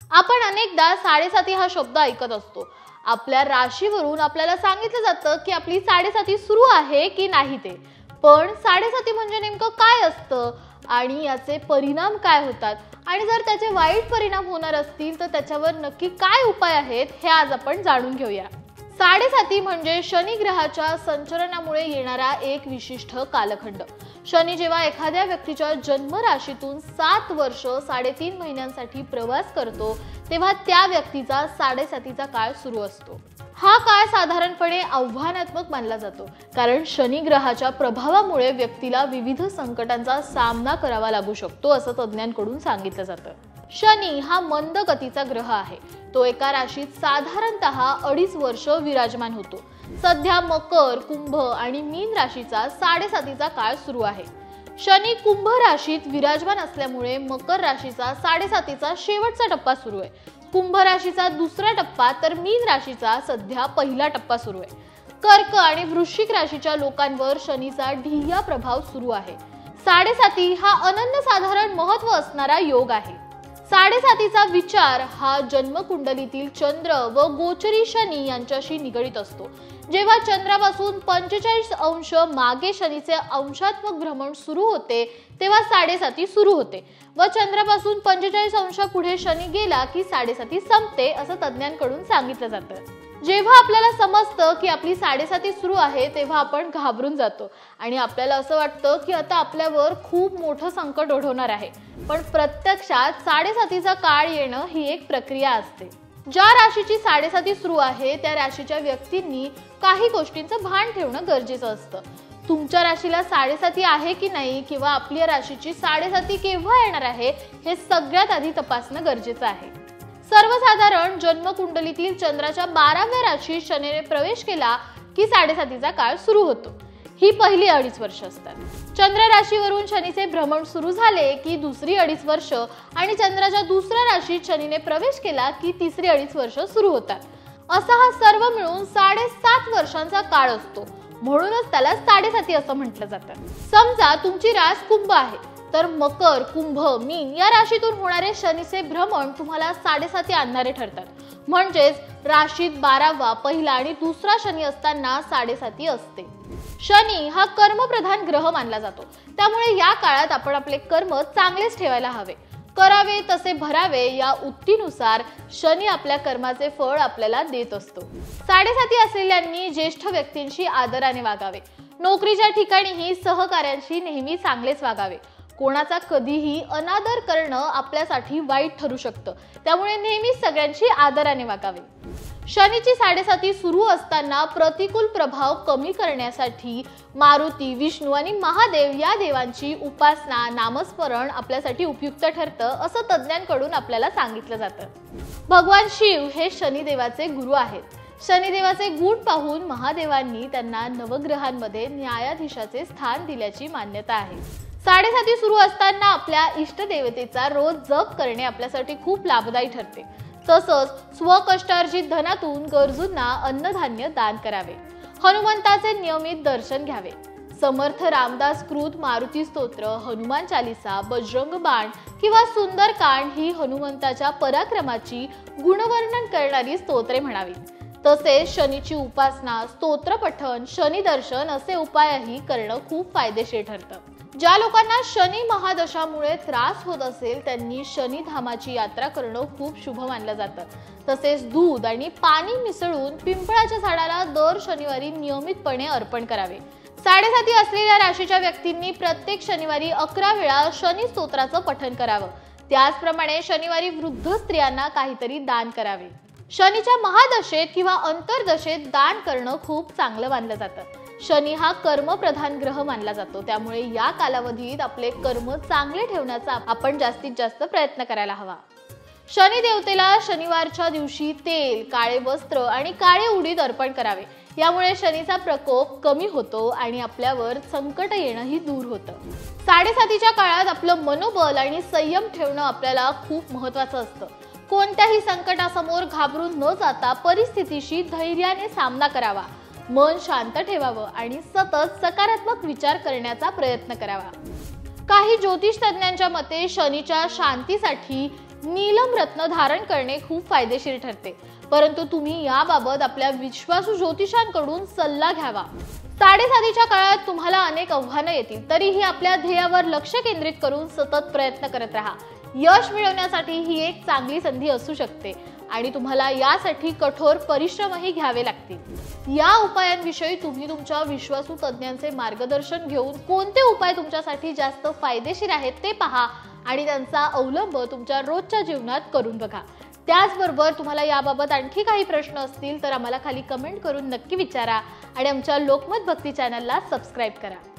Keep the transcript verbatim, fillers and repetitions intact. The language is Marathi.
आपण अनेकदा साडेसाती हा शब्द ऐकत असतो। आपल्या राशीवरून आपल्याला सांगितलं जातं की आपली साडेसाती सुरू आहे की नाही ते। पण साडेसाती म्हणजे नेमकं काय असतं आणि याचे परिणाम काय होतात आणि जर त्याचे वाईट परिणाम होणार असतील तर त्याच्यावर नक्की काय उपाय आहेत हे आज आपण जाणून घेऊया। साडेसाती म्हणजे शनी ग्रहाच्या संचलनामुळे येणारा एक विशिष्ट कालखंड। शनी जेव्हा एखाद्या व्यक्तीच्या जन्म राशीतून सात वर्ष साडेतीन महिन्यांसाठी प्रवास करतो तेव्हा त्या व्यक्तीचा साडेसातीचा काळ सुरू असतो। हा काळ साधारणपणे आव्हानात्मक मानला जातो, कारण शनी ग्रहाच्या प्रभावामुळे व्यक्तीला विविध संकटांचा सामना करावा लागू शकतो असं तज्ञांकडून सांगितलं जातं। शनी हा मंद गतीचा ग्रह आहे। तो एका राशीत साधारणतः अडीच वर्ष विराजमान होतो। सध्या मकर, कुंभ आणि मीन राशीचा साडेसातीचा काळ सुरू आहे। शनी कुंभ राशीत विराजमान असल्यामुळे मकर राशीचा साडेसातीचा शेवटचा टप्पा सुरू आहे। कुंभ राशीचा दुसरा टप्पा तर मीन राशीचा सध्या पहिला टप्पा सुरू आहे। कर्क आणि वृश्चिक राशीच्या लोकांवर शनीचा ढिय्या प्रभाव सुरू आहे। साडेसाती हा अनन्यसाधारण महत्त्व असणारा योग आहे। साडेसातीचा विचार हा जन्मकुंडलीतील चंद्र व गोचरी शनी यांच्याशी निगडित असतो। जेव्हा चंद्रापासून पंचेचाळीस अंश मागे शनीचे अंशात्मक भ्रमण सुरू होते तेव्हा साडेसाती सुरू होते व चंद्रापासून पंचेचाळीस अंश पुढे शनी गेला की साडेसाती संपते असं तज्ञांकडून सांगितलं जातं। जेव्हा आपल्याला समजतं की आपली साडेसाती सुरू आहे तेव्हा आपण घाबरून जातो आणि आपल्याला असं वाटतं की आता आपल्यावर खूप मोठं संकट ओढवणार आहे। पण प्रत्यक्षात साडेसातीचा काळ येणं ही एक प्रक्रिया असते। ज्या राशीची साडेसाती सुरू आहे त्या राशीच्या व्यक्तींनी काही गोष्टींचं भान ठेवणं गरजेचं असतं। तुमच्या राशीला साडेसाती आहे की नाही किंवा आपल्या राशीची साडेसाती केव्हा येणार आहे हे सगळ्यात आधी तपासणं गरजेचं आहे। सर्वसाधारण जन्मकुंडलीतील चंद्राच्या बाराव्या राशीत शनीने प्रवेश केला की साडेसातीचा काळ सुरू होतो। ही पहिली अडीच वर्ष असतात। चंद्र राशीवरून शनीचे भ्रमण सुरू झाले की दुसरी अडीच वर्ष आणि चंद्राच्या दुसऱ्या राशीत शनीने प्रवेश केला की तिसरी अडीच वर्ष सुरू होतात। असा हा सर्व मिळून साडेसात वर्षांचा काळ असतो, म्हणूनच त्याला साडेसाती असं म्हटलं जातं। समजा तुमची रास कुंभ आहे तर मकर, कुंभ, मीन या राशीतून होणारे शनीचे भ्रमण तुम्हाला साडेसाती आणणारे ठरतात। म्हणजेच राशीत बारावा, पहिला आणि दुसरा शनी असताना साडेसाती असते। शनी हा कर्मप्रधान ग्रह मानला जातो, त्यामुळे या काळात आपण आपले कर्म चांगलेच ठेवायला हवे। करावे तसे भरावे या उक्तीनुसार शनी आपल्या कर्माचे फळ आपल्याला देत असतो। साडेसाती असलेल्यांनी ज्येष्ठ व्यक्तींशी आदराने वागावे। नोकरीच्या ठिकाणीही सहकार्यांशी नेहमी चांगलेच वागावे। कोणाचा कधीही अनादर करणं आपल्यासाठी वाईट ठरू शकतं, त्यामुळे नेहमी सगळ्यांशी आदराने वागावे। शनीची साडेसाती सुरू असताना प्रतिकूल प्रभाव कमी करण्यासाठी मारुती, विष्णू आणि महादेव या देवांची उपासना, नामस्मरण आपल्यासाठी उपयुक्त ठरतं असं तज्ञांकडून आपल्याला सांगितलं जातं। भगवान शिव हे शनिदेवाचे गुरु आहेत। शनिदेवाचे गुण पाहून महादेवांनी त्यांना नवग्रहांमध्ये न्यायाधीशाचे स्थान दिल्याची मान्यता आहे। साडेसाती सुरू असताना आपल्या इष्टदेवतेचा रोज जप करणे आपल्यासाठी खूप लाभदायी ठरते। तसंच स्वकष्टार्जित धनातून गरजूंना अन्नधान्य दान करावे। हनुमंताचे नियमित दर्शन घ्यावे। समर्थ रामदास कृत मारुती स्तोत्र, हनुमान चालीसा, बजरंग बाण किंवा सुंदरकांड ही हनुमंताच्या पराक्रमाची गुणवर्णन करणारी स्तोत्रे म्हणावी। तसेच शनीची उपासना, स्तोत्र पठण, शनी दर्शन असे उपायही करणं खूप फायदेशीर ठरतं। ज्या लोकांना शनी महादशामुळे त्रास होत असेल त्यांनी शनी धामाची यात्रा करणं खूप शुभ मानलं जातं। तसेच दूध आणि पाणी मिसळून पिंपळाच्या झाडाला दर शनिवारी नियमितपणे अर्पण करावे। साडेसाती असलेल्या राशीच्या व्यक्तींनी प्रत्येक शनिवारी अकरा वेळा शनी स्तोत्राचं पठण करावं। त्याचप्रमाणे शनिवारी वृद्ध स्त्रियांना काहीतरी दान करावे। शनीच्या महादशेत किंवा अंतर्दशेत दान करणं खूप चांगलं मानलं जातं। शनी हा कर्मप्रधान ग्रह मानला जातो, त्यामुळे या कालावधीत आपले कर्म चांगले ठेवण्याचा आपण जास्तीत जास्त प्रयत्न करायला हवा। शनी देवतेला शनिवारच्या दिवशी तेल, काळे वस्त्र आणि काळे उडीद अर्पण करावे। यामुळे शनीचा प्रकोप कमी होतो आणि आपल्यावर संकट येणंही दूर होतं। साडेसातीच्या काळात आपलं मनोबल आणि संयम ठेवणं आपल्याला खूप महत्त्वाचं असतं। कोणत्याही संकटासमोर घाबरून न जाता परिस्थितीशी धैर्याने सामना करावा। मन शांत ठेवावं आणि सतत सकारात्मक विचार करण्याचा प्रयत्न करावा। काही ज्योतिष तज्ञांच्या मते शनीच्या शांतीसाठी नीलम रत्न धारण करणे खूप फायदेशीर ठरते, परंतु तुम्ही याबाबत आपल्या विश्वासू ज्योतिषांकडून सल्ला घ्यावा. साडेसातीच्या काळात तुम्हाला अनेक आव्हानं येतील, तरीही आपल्या ध्येयावर लक्ष केंद्रित करून सतत प्रयत्न करत राहा. यश मिळवण्यासाठी ही एक चांगली संधी असू शकते आणि तुम्हाला यासाठी कठोर परिश्रमही घ्यावे लागतील. या उपायांविषयी तुम्ही तुमच्या विश्वासू तज्ञांचे मार्गदर्शन घेऊन कोणते उपाय तुमच्यासाठी जास्त फायदेशीर आहेत ते पहा आणि त्यांचा अवलंब तुमच्या रोजच्या जीवनात करून बघा. त्याचबरोबर तुम्हाला याबाबत आणखी काही प्रश्न असतील तर आम्हाला खाली कमेंट करून नक्की विचारा आणि आमच्या लोकमत भक्ती चॅनलला सबस्क्राईब करा.